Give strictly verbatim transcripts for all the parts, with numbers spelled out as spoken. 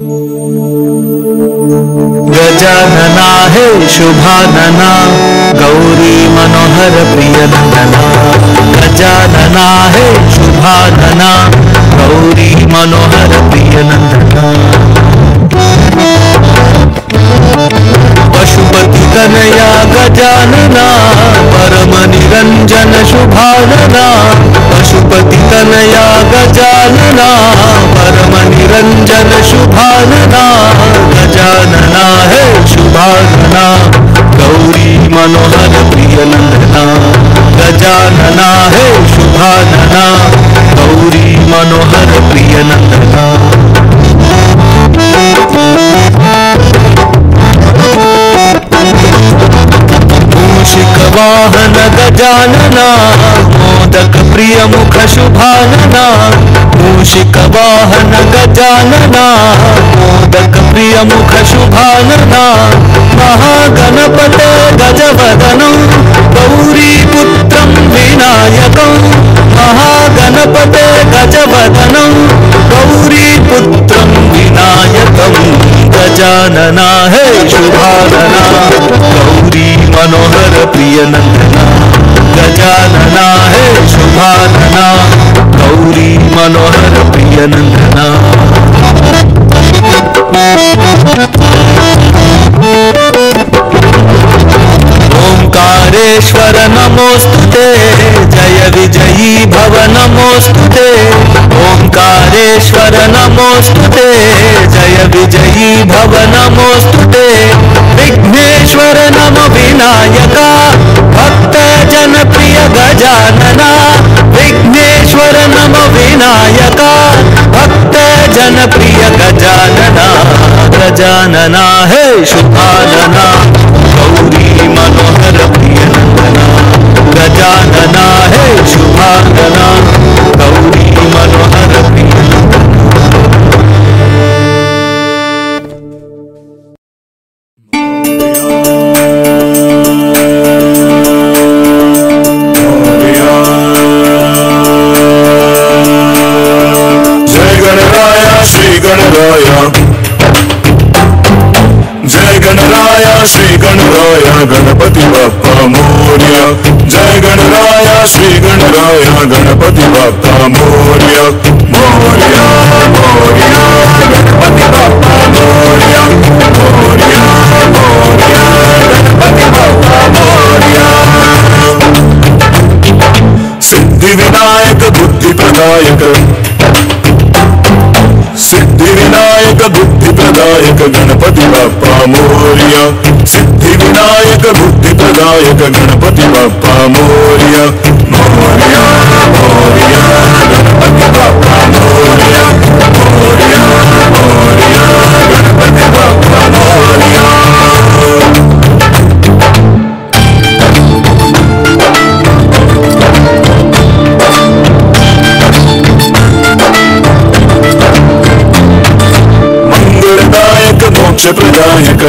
गजानना हे शुभानना गौरी मनोहर प्रिय नंदना। गजानना हे शुभानना गौरी मनोहर प्रिय नंदना। पशुपति कन्हैया गजानना परम निरंजन शुभानना। पशुपति कन्हैया गजानना परम निरंजन शुभानना। गजानना है शुभानना गौरी मनोहर प्रिय नंदना। गजानना है शुभानना गौरी मनोहर प्रिय नंदना। मूषिक वाहन गजानना मोदक प्रिय मुख शुभानना। मूषिक वाहन गजानना मोदक प्रिय मुख शुभानना। महागणपते गजवदनं गौरी पुत्रं विनायकं। महागणपते गजवदनं गौरी पुत्रं विनायकं। गजानना है शुभानना गौरी मनोहर प्रिय नंदना। गजानना है शुभानना गौरी मनोहर प्रिय नंदना। ओंकारेश्वर नमोस्तुते जय विजयी भव नमोस्तुते। ओंकारेश्वर नमोस्तुते जय विजयी भव नमोस्तुते। विघ्नेश्वर नम विनायका भक्त जन प्रिय गजानना। विघ्नेश्वर नम विनायका भक्त जन प्रिय गजानना। गजानना है शुभानना गौरी मनोहर प्रिय नंदना। गजानना है शुभानना गौरी मनोहर प्रिय नंदना। जय गणराया श्री गणराया गणपति बाप्पा मोरया। जय गणराया श्री गणराया गणपति बाप्पा मोरया। मोरया मोरया गणपति बाप्पा मोरया। मोरया मोरया गणपति बाप्पा मोरया। सिद्धि विनायक बुद्धि प्रदायक। सिद्धि विनायक बुद्धि प्रदायक गणपति बाप्पा मोरया। सिद्धि विनायक बुद्धि प्रदायक गणपति बाप्पा मोरया। मोरया मोरया गणपति बाप्पा मोरया। मोरया मोरया गणपति बाप्पा मोरया। मोक्ष प्रदायक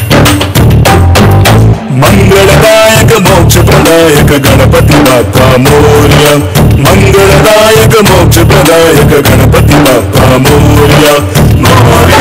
मंगलदायक मोक्ष प्रदायक गणपति बाप्पा मोरया। मंगलदायक मोक्ष प्रदायक गणपति बाप्पा मोरया। मोरया